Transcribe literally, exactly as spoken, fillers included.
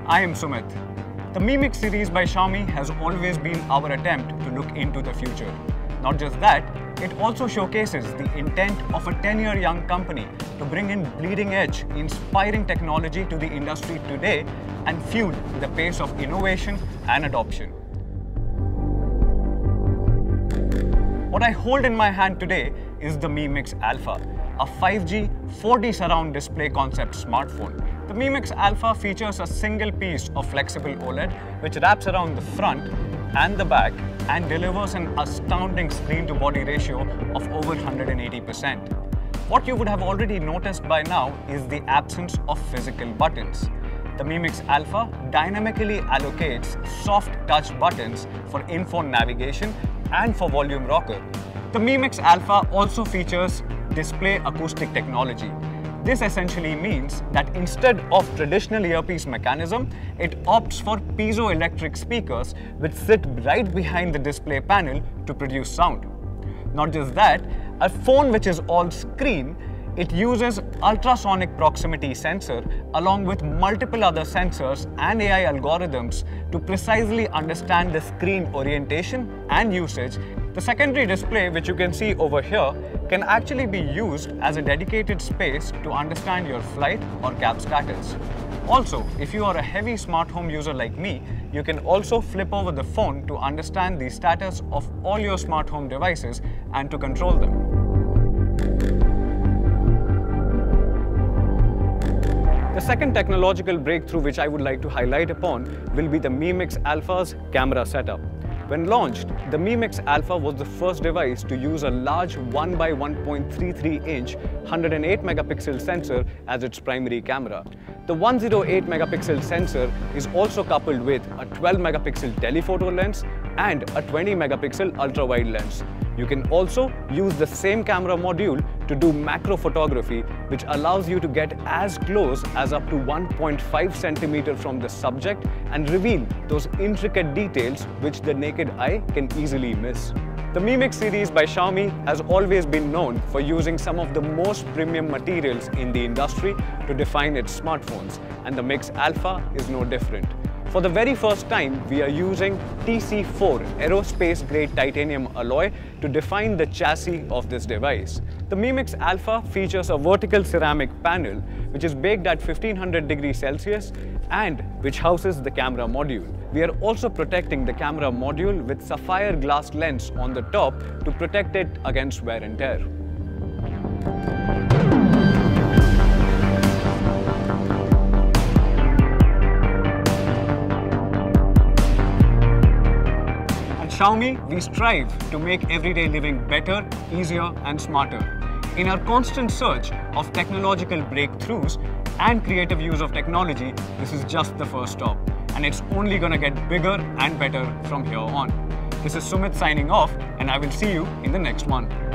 I am Sumit. The Mi Mix series by Xiaomi has always been our attempt to look into the future. Not just that, it also showcases the intent of a ten-year young company to bring in bleeding-edge, inspiring technology to the industry today and fuel the pace of innovation and adoption. What I hold in my hand today is the Mi Mix Alpha, a five G four D surround display concept smartphone. The Mi Mix Alpha features a single piece of flexible OLED which wraps around the front and the back and delivers an astounding screen-to-body ratio of over one hundred eighty percent. What you would have already noticed by now is the absence of physical buttons. The Mi Mix Alpha dynamically allocates soft touch buttons for in-phone navigation and for volume rocker. The Mi Mix Alpha also features display acoustic technology. This essentially means that instead of traditional earpiece mechanism, it opts for piezoelectric speakers which sit right behind the display panel to produce sound. Not just that, a phone which is all screen, it uses ultrasonic proximity sensor along with multiple other sensors and A I algorithms to precisely understand the screen orientation and usage. The secondary display, which you can see over here, can actually be used as a dedicated space to understand your flight or cab status. Also, if you are a heavy smart home user like me, you can also flip over the phone to understand the status of all your smart home devices and to control them. The second technological breakthrough which I would like to highlight upon will be the Mi Mix Alpha's camera setup. When launched, the Mi Mix Alpha was the first device to use a large one by one point three three inch one hundred eight megapixel sensor as its primary camera. The one hundred eight megapixel sensor is also coupled with a twelve megapixel telephoto lens and a twenty megapixel ultra-wide lens. You can also use the same camera module to do macro photography, which allows you to get as close as up to one point five centimeter from the subject and reveal those intricate details which the naked eye can easily miss. The Mi Mix series by Xiaomi has always been known for using some of the most premium materials in the industry to define its smartphones, and the Mix Alpha is no different. For the very first time, we are using T C four aerospace-grade titanium alloy to define the chassis of this device. The Mi Mix Alpha features a vertical ceramic panel which is baked at fifteen hundred degrees Celsius and which houses the camera module. We are also protecting the camera module with sapphire glass lens on the top to protect it against wear and tear. Xiaomi, we strive to make everyday living better, easier and smarter. In our constant search of technological breakthroughs and creative use of technology, this is just the first stop, and it's only gonna get bigger and better from here on. This is Sumit signing off, and I will see you in the next one.